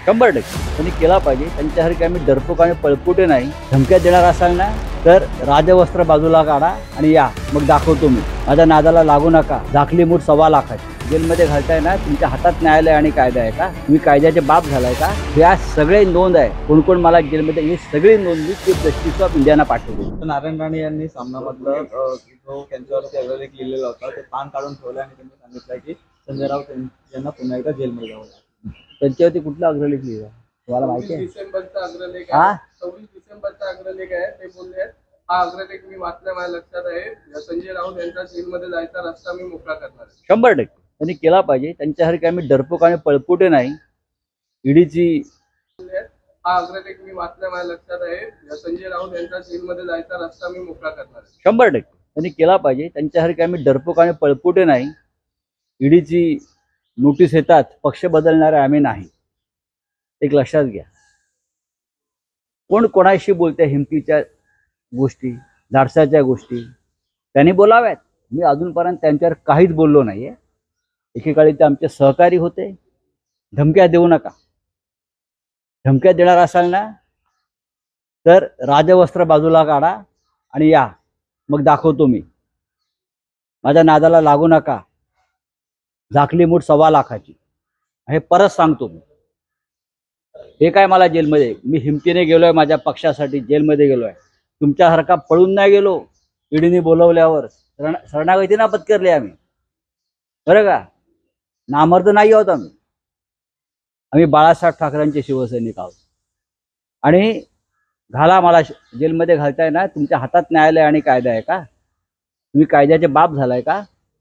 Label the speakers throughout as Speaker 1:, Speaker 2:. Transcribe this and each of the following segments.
Speaker 1: 100% त्यांनी केला पाहिजे। त्यांच्यासारखे आम्ही डरपोक आणि पळपुटे नाही। धमक्या देणार असाल ना तर राजवस्त्र बाजूला काढा आणि या, मग दाखवतो मी। माझ्या नादाला लागू नका। झाकली मूठ 1.25 लाखाची जेलमध्ये घालताय ना, तुमच्या हातात न्यायालय आणि कायदा आहे का? तुम्ही कायद्याचे बाप झालाय का? या सगळे नोंद आहे। कोण कोण मला जेलमध्ये, ही सगळी नोंद मी चीफ जस्टिस ऑफ इंडियाना पाठवली।
Speaker 2: नारायण राणे यांनी सामनामधलं जो त्यांच्यावरती अग्रलेख लिहिलेला होता ते पान काढून ठेवलं आणि त्यांनी सांगितलं की संजय राऊत यांना पुन्हा एकदा जेलमध्ये जावं लागेल।
Speaker 1: त्यांच्यावरती कुठला अग्रलेख लिहिला तुम्हाला माहिती आहे?
Speaker 3: 26 डिसेंबरचा अग्रलेख आहे। 26 डिसेंबरचा अग्रलेख आहे। ते बोलले हा अग्रलेख मी वाचला, माझ्या लक्षात आहे। संजय राऊत यांचा जेलमध्ये जायचा रस्ता मी मोकळा करणार आहे।
Speaker 1: 100% त्यांनी केला पाहिजे। त्यांच्यासारखे आम्ही डरपोक आणि पळपुटे नाही। ईडीची
Speaker 3: हा अग्रलेख मी वाचला, माझ्या लक्षात आहे। संजय राऊत यांचा जेलमध्ये जायचा रस्ता मी मोकळा करणार आहे।
Speaker 1: 100% त्यांनी केला पाहिजे। त्यांच्यासारखे आम्ही डरपोक आणि पळपुटे नाही। ईडीची नोटीस येतात, पक्ष बदलणारे आम्ही नाही, एक लक्षात घ्या। कोण कोणाशी बोलते हिमतीच्या गोष्टी, धाडसाच्या गोष्टी त्यांनी बोलाव्यात। मी अजूनपर्यंत त्यांच्यावर काहीच बोललो नाहीये। एकेकाळी ते आमचे सहकारी होते। धमक्या देऊ नका। धमक्या देणार असाल ना तर राजवस्त्र बाजूला काढा आणि या, मग दाखवतो मी। माझ्या नादाला लागू नका। झाकली मूठ 1.25 लाखाची, हे परत सांगतो मी। हे काय मला जेलमध्ये, मी हिमतीने गेलोय, माझ्या पक्षासाठी जेलमध्ये गेलोय। तुमच्यासारखा पळून नाही गेलो। ईडीने बोलवल्यावर शरणागतीना पत्करली आम्ही, बरं का? नामर्द नाही आहोत आम्ही। आम्ही बाळासाहेब ठाकरेंचे शिवसैनिक आहोत। आणि घाला मला जेलमध्ये घालताय ना, तुमच्या हातात न्यायालय आणि कायदा आहे का? तुम्ही कायद्याचे बाप झालाय का?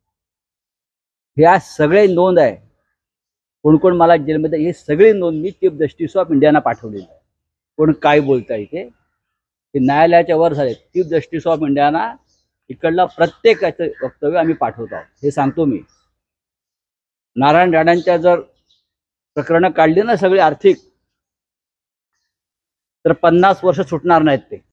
Speaker 1: या सगळे नोंद आहे। कोण कोण मला जेलमध्ये, ही सगळी नोंद मी चीफ जस्टिस ऑफ इंडियाना पाठवलेली आहे। कोण काय बोलताय ते न्यायालयाच्या वर झाले। चीफ जस्टिस ऑफ इंडियाना इकडला प्रत्येकाचं वक्तव्य आम्ही पाठवतो आहोत, हे सांगतो मी। नारायण राणेंच्या जर प्रकरणं काढली ना सगळी आर्थिक, तर 50 वर्ष सुटणार नाहीत ते।